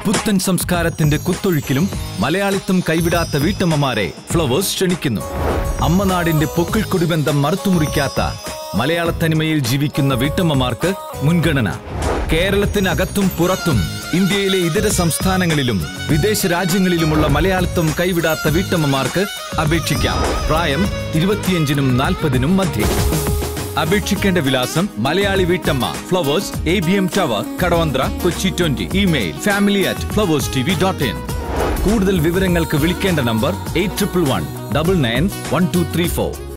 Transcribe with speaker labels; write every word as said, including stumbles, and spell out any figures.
Speaker 1: പുത്തൻ സംസ്കാരത്തിന്റെ കുത്തൊഴുക്കിലും മലയാളിത്തം കൈവിടാത്ത വീട്ടമ്മമാരെ ഫ്ലവേഴ്സ് ക്ഷണിക്കുന്നു. അമ്മനാടിന്റെ പൊക്കിൾ കൊടിബന്ധം മറുത്തുമുറിക്കാത്ത മലയാളത്തനിമയിൽ ജീവിക്കുന്ന വീട്ടമ്മമാർക്ക് മുൻഗണന. കേരളത്തിനകത്തും പുറത്തും ഇന്ത്യയിലെ ഇതര സംസ്ഥാനങ്ങളിലും വിദേശ രാജ്യങ്ങളിലുമുള്ള മലയാളിത്തം കൈവിടാത്ത വീട്ടമ്മമാർക്ക് അപേക്ഷിക്കാം. പ്രായം ഇരുപത്തിയഞ്ചിനും നാൽപ്പതിനും മധ്യേ. അപേക്ഷിക്കേണ്ട വിലാസം Malayali Veettamma, Flowers, A B M tower, Kadavanthra, Kochi twenty. Email family at Flowers T V dot in. കൂടുതൽ വിവരങ്ങൾക്ക് വിളിക്കേണ്ട number eight triple one double nine one two three four.